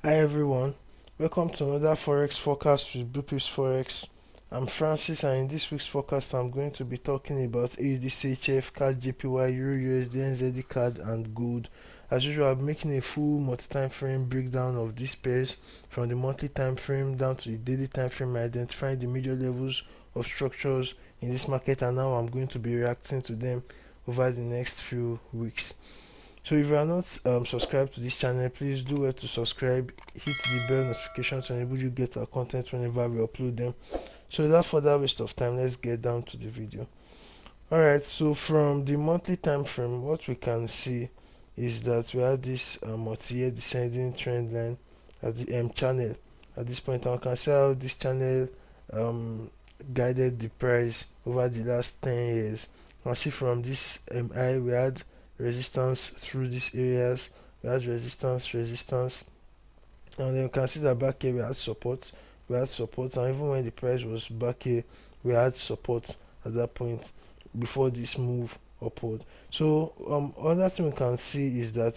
Hi everyone, welcome to another Forex forecast with Bluepips Forex. I'm Francis, and in this week's forecast I'm going to be talking about AudChf, CadJpy, EurUsd, NzdCad and Gold. As usual, I'm making a full multi-time frame breakdown of these pairs from the monthly time frame down to the daily time frame, identifying the major levels of structures in this market, and now I'm going to be reacting to them over the next few weeks. So if you are not subscribed to this channel, please do well to subscribe, hit the bell notification to enable you get our content whenever we upload them. So without further waste of time, let's get down to the video. Alright, so from the monthly time frame, what we can see is that we have this multi-year descending trend line at the channel at this point. And we can see how this channel guided the price over the last 10 years. You can see from this high we had resistance through these areas, we had resistance, and then you can see that back here we had support, and even when the price was back here we had support at that point before this move upward. So another thing we can see is that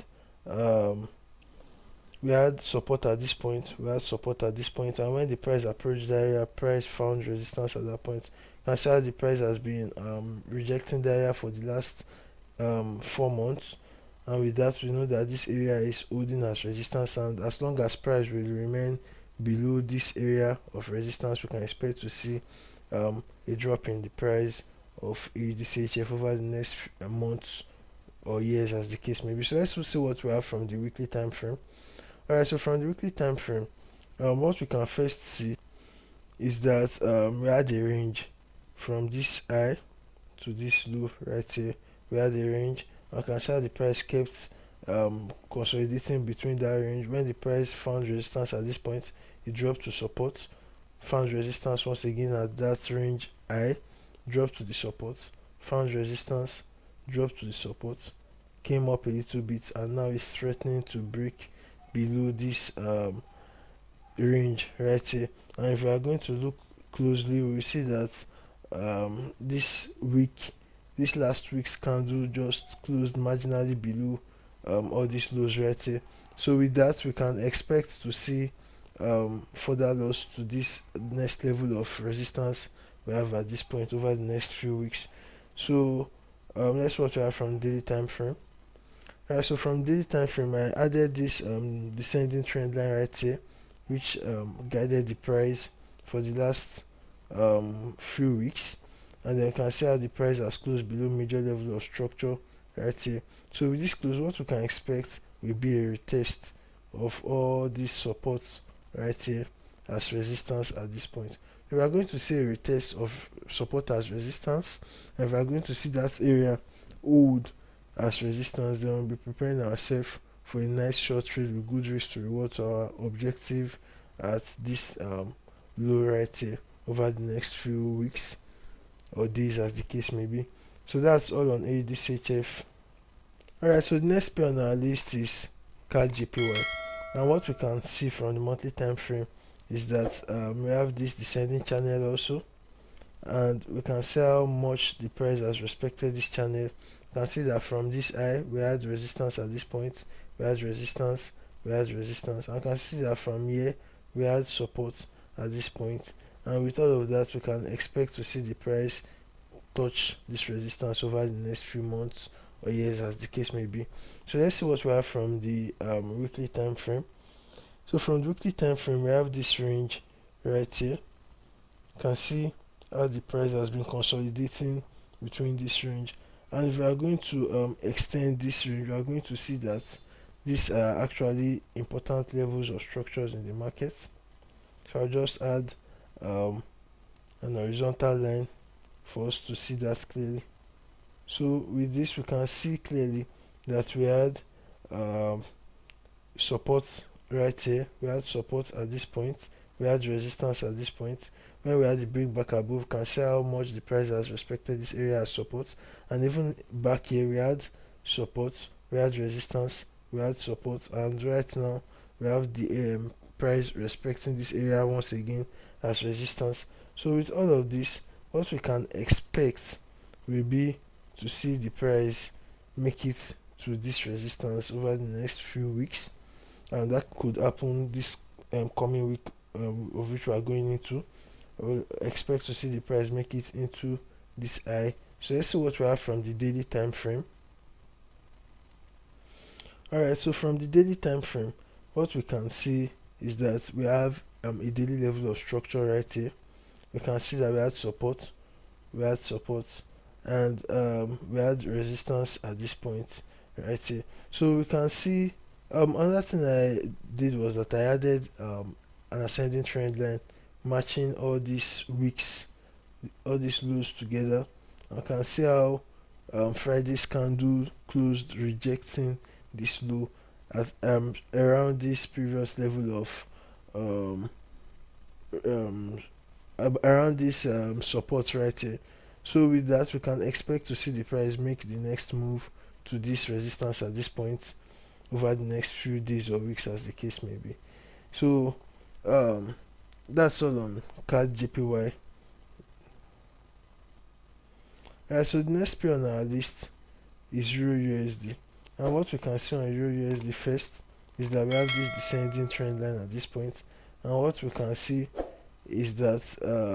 we had support at this point, and when the price approached the area, price found resistance at that point. You can see how the price has been rejecting the area for the last 4 months, and with that we know that this area is holding as resistance, and as long as price will remain below this area of resistance, we can expect to see a drop in the price of AudChf over the next months or years, as the case may be. So let's see what we have from the weekly time frame. Alright, so from the weekly time frame, what we can first see is that we had a range from this high to this low right here. We had a range, and you can see how the price kept consolidating between that range. When the price found resistance at this point, it dropped to support, found resistance once again at that range high, dropped to the support, found resistance, dropped to the support, came up a little bit, and now it's threatening to break below this range right here. And if we are going to look closely, we will see that this last week's candle just closed marginally below all these lows right here. So with that, we can expect to see further loss to this next level of resistance we have at this point over the next few weeks. So let's watch out from daily time frame. Alright, so from daily time frame, I added this descending trend line right here, which guided the price for the last few weeks, and then you can see how the price has closed below major level of structure right here. So with this close, what we can expect will be a retest of all these supports right here as resistance at this point. We are going to see a retest of support as resistance, and we are going to see that area hold as resistance. Then we'll be preparing ourselves for a nice short trade with good risk to reward to our objective at this low right here over the next few weeks or days, as the case may be. So that's all on AudChf. Alright, so the next pair on our list is CadJpy, and what we can see from the monthly time frame is that we have this descending channel also, and we can see how much the price has respected this channel. You can see that from this high we had resistance at this point, we had resistance, and you can see that from here we had support at this point, and with all of that we can expect to see the price touch this resistance over the next few months or years, as the case may be. So let's see what we have from the weekly time frame. So from the weekly time frame, we have this range right here. You can see how the price has been consolidating between this range, and if we are going to extend this range, we are going to see that these are actually important levels of structures in the market. So I'll just add an horizontal line for us to see that clearly. So with this we can see clearly that we had support right here, we had support at this point, we had resistance at this point. When we had the break back above, you can see how much the price has respected this area as support, and even back here we had support, we had resistance, we had support, and right now we have the price respecting this area once again as resistance. So with all of this, what we can expect will be to see the price make it to this resistance over the next few weeks, and that could happen this coming week, of which we are going into. We'll expect to see the price make it into this high. So let's see what we have from the daily time frame. Alright, so from the daily time frame, what we can see is that we have a daily level of structure right here. We can see that we had support, and we had resistance at this point right here. So we can see another thing I did was that I added an ascending trend line matching all these wicks, all these lows together. I can see how Friday's candle closed rejecting this low at around this previous level of um, um, around this support right here. So with that, we can expect to see the price make the next move to this resistance at this point over the next few days or weeks, as the case may be. So um, that's all on CadJpy. Alright, so the next pair on our list is EurUsd, and what we can see on EurUsd first is that we have this descending trend line at this point, and what we can see is that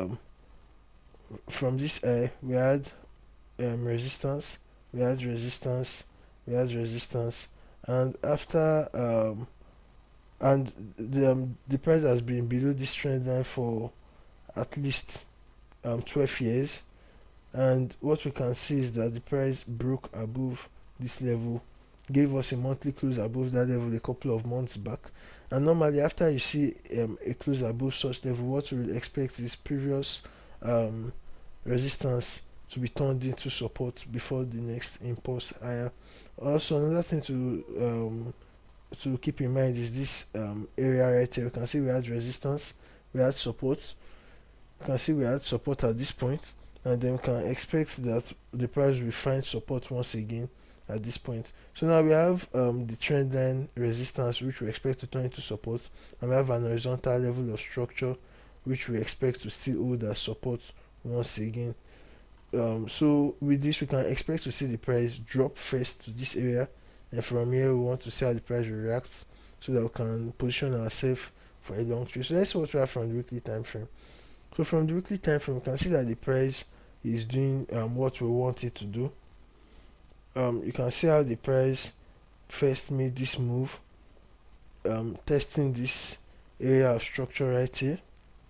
from this high we had resistance, we had resistance, we had resistance, and after and the price has been below this trend line for at least 12 years, and what we can see is that the price broke above this level, gave us a monthly close above that level a couple of months back. And normally after you see a close above such level, what we will expect is previous resistance to be turned into support before the next impulse higher. Also, another thing to keep in mind is this area right here. You can see we had resistance, we had support, you can see we had support at this point, and then we can expect that the price will find support once again at this point. So now we have the trend line resistance, which we expect to turn into support, and we have an horizontal level of structure which we expect to still hold as support once again. So with this, we can expect to see the price drop first to this area, and from here we want to see how the price will react so that we can position ourselves for a long trade. So let's see what we have from the weekly time frame. So from the weekly time frame, we can see that the price is doing what we want it to do. You can see how the price first made this move, testing this area of structure right here,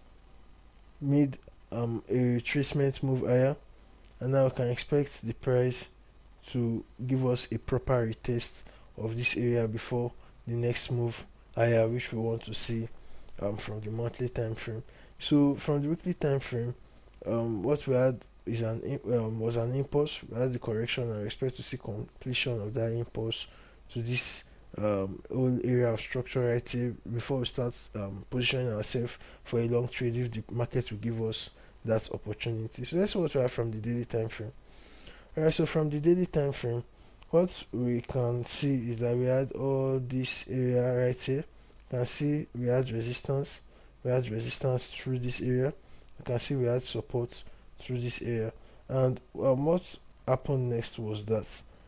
made a retracement move higher, and now we can expect the price to give us a proper retest of this area before the next move higher, which we want to see from the monthly time frame. So from the weekly time frame, what we had is was an impulse. We had the correction, and we expect to see completion of that impulse to this whole area of structure right here before we start positioning ourselves for a long trade if the market will give us that opportunity. So that's what we have from the daily time frame. Alright, so from the daily time frame, what we can see is that we had all this area right here. You can see we had resistance through this area. You can see we had support through this area, and what happened next was that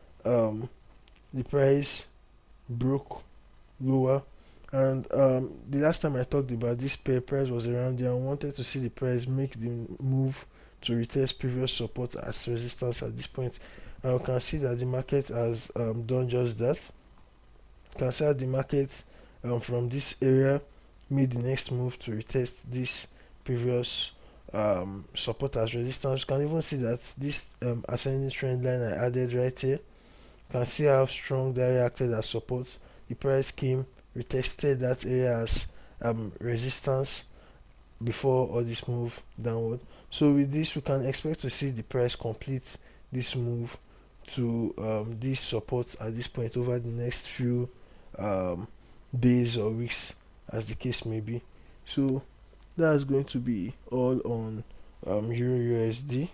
the price broke lower, and the last time I talked about this pair, price was around there. I wanted to see the price make the move to retest previous support as resistance at this point, and we can see that the market has done just that. You can see how the market from this area made the next move to retest this previous support as resistance. You can even see that this ascending trend line I added right here, you can see how strong that reacted as support. The price came, retested that area as resistance before all this move downward. So with this, we can expect to see the price complete this move to this support at this point over the next few days or weeks, as the case may be. So that's going to be all on EurUsd.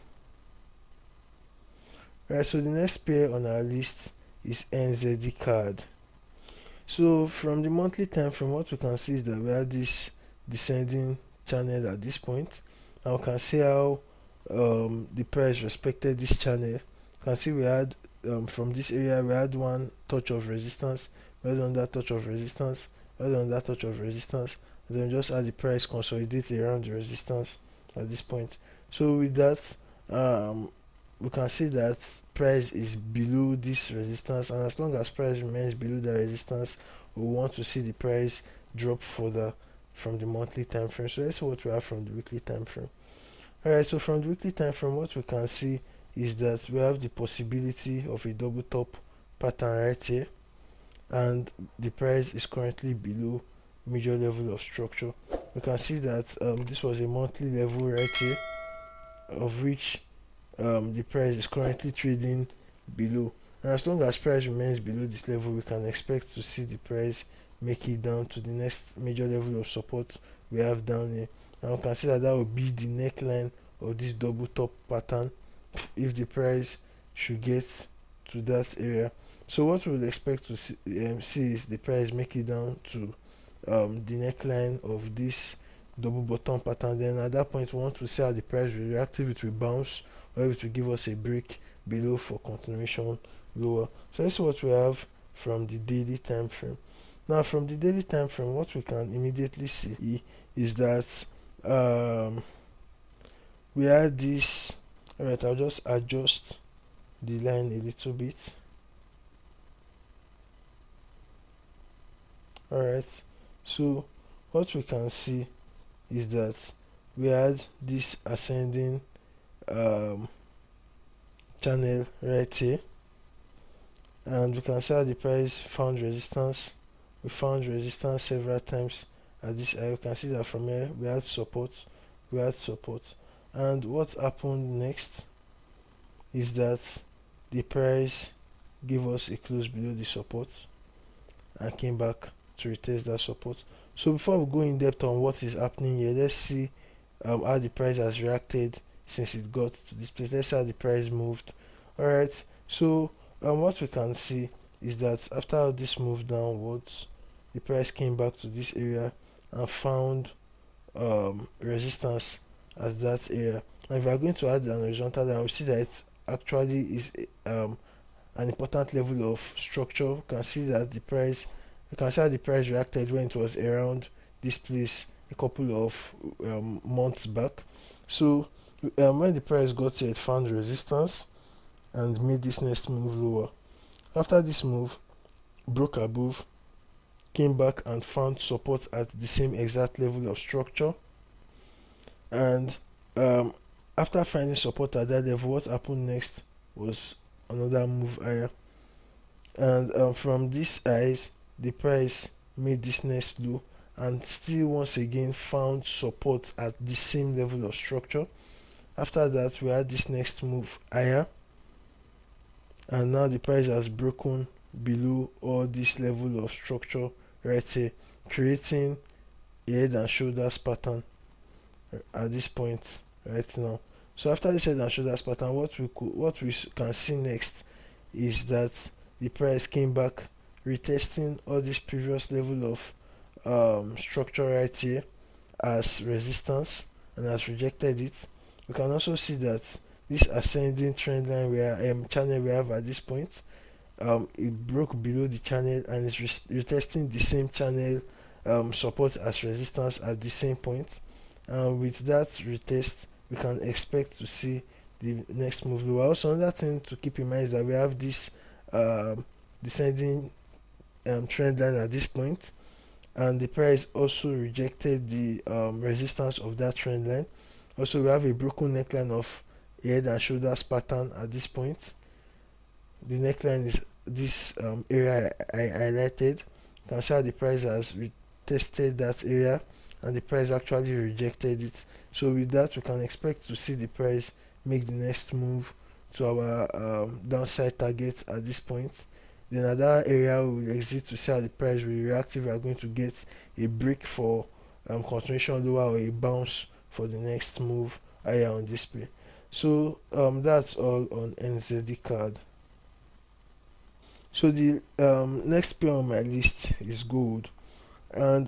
Right, so the next pair on our list is NzdCad. So from the monthly time frame, what we can see is that we have this descending channel at this point, and we can see how the price respected this channel. You can see we had from this area we had one touch of resistance, we had another touch of resistance, add on that touch of resistance, and then just add the price consolidate around the resistance at this point. So with that, we can see that price is below this resistance, and as long as price remains below the resistance, we want to see the price drop further from the monthly time frame. So let's see what we have from the weekly time frame. Alright, so from the weekly time frame, what we can see is that we have the possibility of a double top pattern right here, and the price is currently below major level of structure. We can see that this was a monthly level right here, of which the price is currently trading below, and as long as price remains below this level, we can expect to see the price make it down to the next major level of support we have down here, and we can see that that will be the neckline of this double top pattern if the price should get to that area. So what we'll expect to see is the price make it down to the neckline of this double bottom pattern. Then at that point we want to see how the price will react, if it will bounce or if it will give us a break below for continuation lower. So let's see what we have from the daily time frame. Now from the daily time frame, what we can immediately see is that we had this. Alright, I'll just adjust the line a little bit. Alright, so what we can see is that we had this ascending channel right here, and we can see how the price found resistance. We found resistance several times at this area. You can see that from here we had support, and what happened next is that the price gave us a close below the support and came back to retest that support. So before we go in depth on what is happening here, let's see how the price has reacted since it got to this place. Let's see how the price moved. Alright, so what we can see is that after this move downwards, the price came back to this area and found resistance at that area. And if we are going to add an horizontal line, we see that it actually is an important level of structure. We can see that the price, you can see how the price reacted when it was around this place a couple of months back. So when the price got here, it found resistance and made this next move lower. After this move, broke above, came back and found support at the same exact level of structure, and after finding support at that level, what happened next was another move higher, and from these highs the price made this next low and still once again found support at the same level of structure. After that we had this next move higher, and now the price has broken below all this level of structure right here, creating a head and shoulders pattern at this point right now. So after this head and shoulders pattern, what we can see next is that the price came back, retesting all this previous level of structure right here as resistance and has rejected it. We can also see that this ascending trend line channel we have at this point, it broke below the channel and is retesting the same channel support as resistance at the same point. And with that retest, we can expect to see the next move lower. Also, another thing to keep in mind is that we have this descending trend line at this point, and the price also rejected the resistance of that trend line. Also, we have a broken neckline of a head and shoulders pattern at this point. The neckline is this area I highlighted. You can see how the price has retested that area and the price actually rejected it. So with that, we can expect to see the price make the next move to our downside target at this point. Then at that area we will exit to see how the price will react, if we are going to get a break for continuation lower or a bounce for the next move higher on display. So that's all on NzdCad. So the next pair on my list is gold, and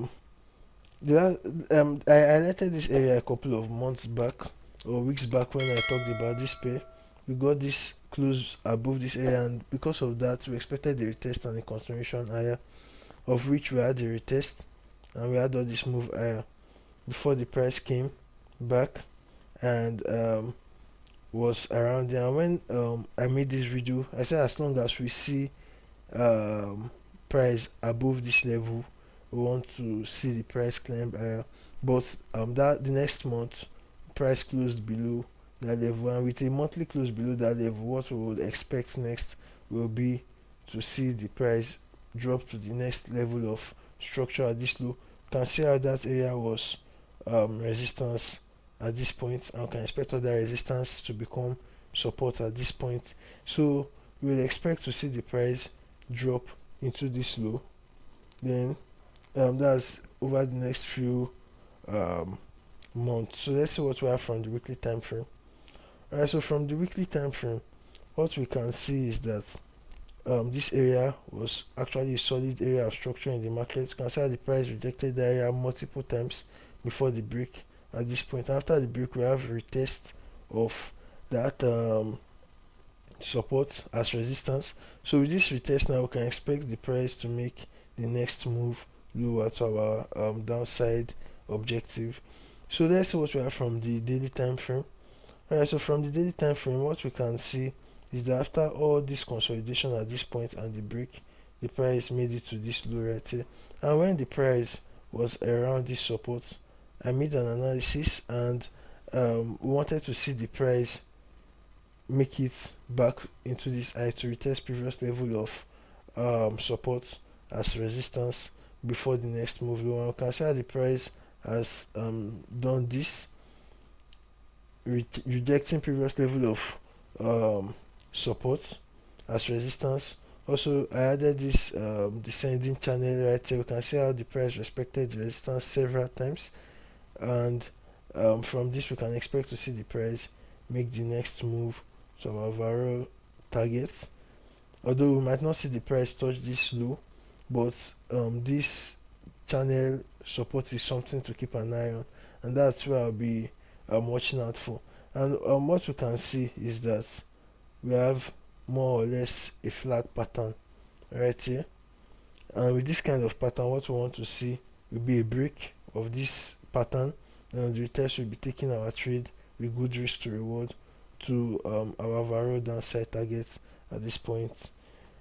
I highlighted this area a couple of months back or weeks back when I talked about this pair. We got this close above this area, and because of that we expected the retest and the continuation higher. of which we had the retest and we had all this move higher before the price came back and was around there. And when I made this video, I said as long as we see price above this level, we want to see the price climb higher. But that the next month price closed below that level, and with a monthly close below that level, what we would expect next will be to see the price drop to the next level of structure at this low. You can see how that area was resistance at this point, and we can expect other resistance to become support at this point. So we will expect to see the price drop into this low, then that's over the next few months. So let's see what we have from the weekly time frame. Alright, so from the weekly time frame, what we can see is that this area was actually a solid area of structure in the market. You can see how the price rejected the area multiple times before the break at this point. After the break, we have retest of that support as resistance. So with this retest now, we can expect the price to make the next move lower to our downside objective. So let's see what we have from the daily time frame. Alright, so from the daily time frame, what we can see is that after all this consolidation at this point and the break, the price made it to this low right here. And when the price was around this support, I made an analysis and we wanted to see the price make it back into this high to retest previous level of support as resistance before the next move low. And we can see how the price has done this, rejecting previous level of support as resistance. Also, I added this descending channel right here. We can see how the price respected the resistance several times, and from this we can expect to see the price make the next move to our overall target. Although we might not see the price touch this low, but this channel support is something to keep an eye on, and that's where I'll be watching out for. And what we can see is that we have more or less a flag pattern right here, and with this kind of pattern, what we want to see will be a break of this pattern, and the retest will be taking our trade with good risk to reward to our overall downside target at this point.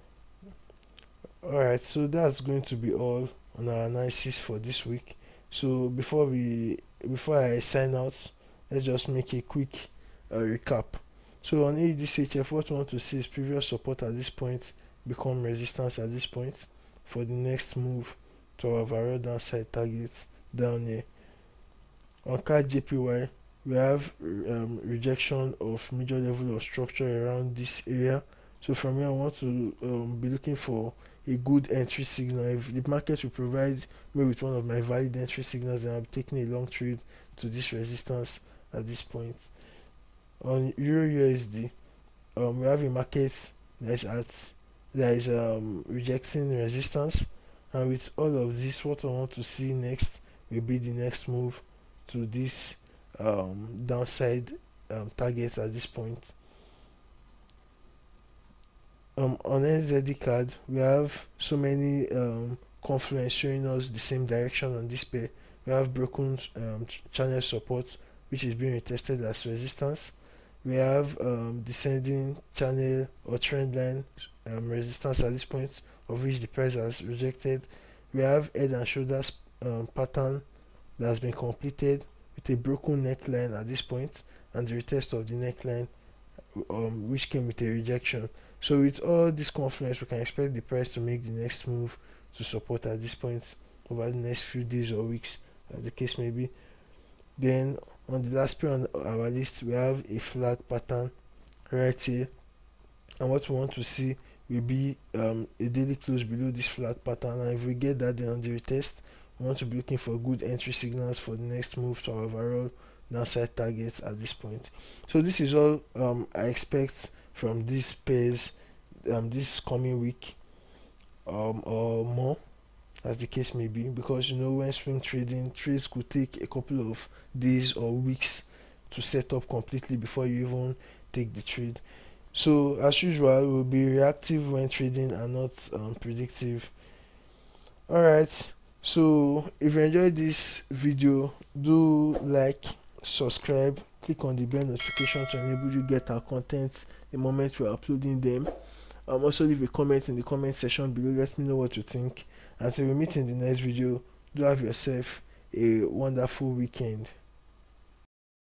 Alright, so that's going to be all on our analysis for this week. So before I sign out, let's just make a quick recap. So on NzdCad, what we want to see is previous support at this point become resistance at this point for the next move to our overall downside target down here. On CadJpy, we have rejection of major level of structure around this area. So from here, I want to be looking for a good entry signal. If the market will provide me with one of my valid entry signals, then I'll be taking a long trade to this resistance at this point. On EurUsd, we have a market that is rejecting resistance, and with all of this, what I want to see next will be the next move to this downside target at this point. On NzdCad, we have so many confluence showing us the same direction on this pair. We have broken channel support, which is being retested as resistance. We have descending channel or trend line resistance at this point, of which the price has rejected. We have head and shoulders pattern that has been completed with a broken neckline at this point, and the retest of the neckline which came with a rejection. So with all this confluence, we can expect the price to make the next move to support at this point over the next few days or weeks, as the case may be. Then on the last pair on our list, we have a flag pattern right here, and what we want to see will be a daily close below this flag pattern, and if we get that, then on the retest, we want to be looking for good entry signals for the next move to our overall downside targets at this point. So this is all I expect from these pairs this coming week or more, as the case may be, because when swing trading, trades could take a couple of days or weeks to set up completely before you even take the trade. So as usual, we'll be reactive when trading and not predictive. Alright, so if you enjoyed this video, do like, subscribe, click on the bell notification to enable you get our content the moment we're uploading them. Also leave a comment in the comment section below, let me know what you think. Until we meet in the next video, do have yourself a wonderful weekend.